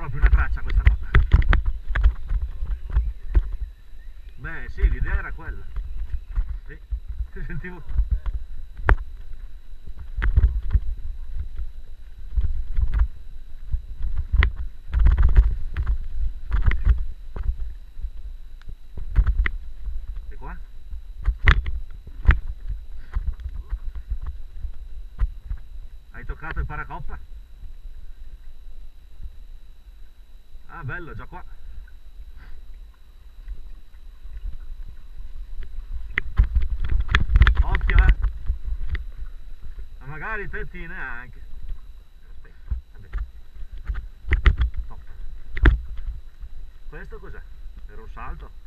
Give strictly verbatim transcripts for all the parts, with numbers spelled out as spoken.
proprio una traccia questa qua. Beh sì, l'idea era quella. Sì, ti sentivo. E qua? Hai toccato il paracoppa? Ah, bello, già qua. Occhio, eh! Ma magari te neanche. Aspetta, vabbè. Top. Questo cos'è? Era un salto?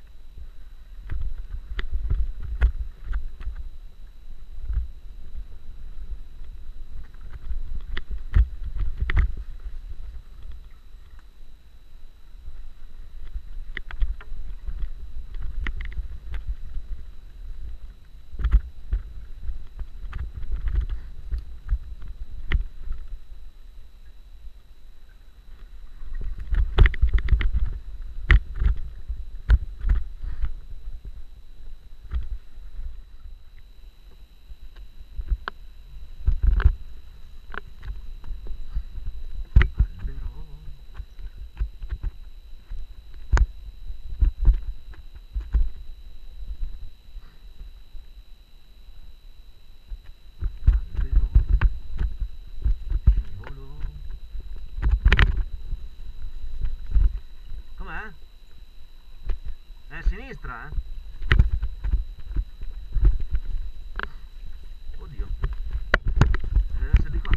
Com'è? È a sinistra, eh? Oddio. Deve essere di qua.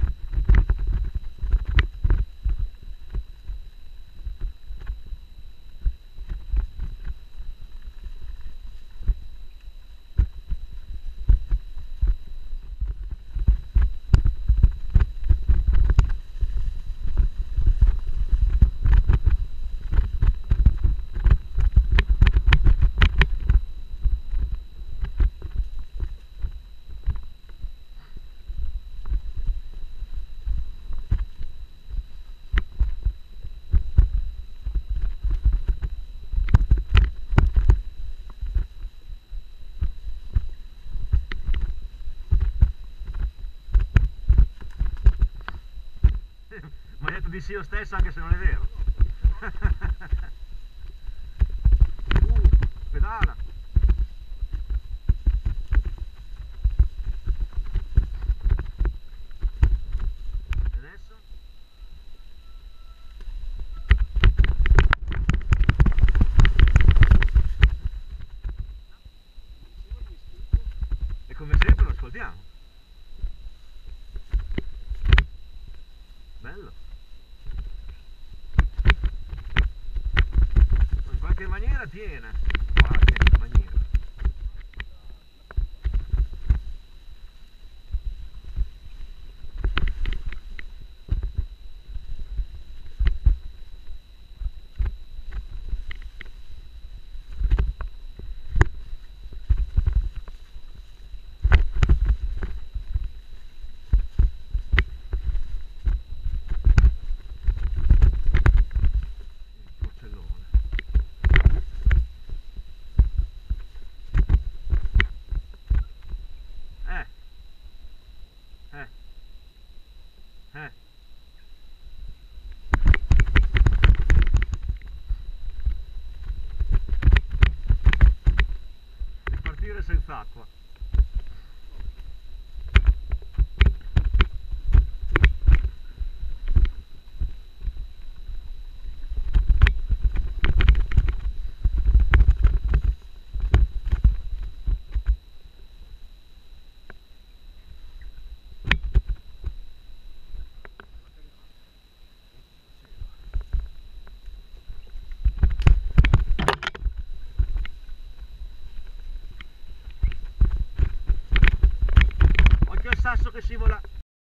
Mi hai detto di sì io stesso anche se non è vero. uh, pedala. E adesso? E come sempre lo ascoltiamo. Bello. In qualche maniera tiene. In qualche maniera. Eh. Eh. E partire senza acqua. Occhio al sasso che scivola.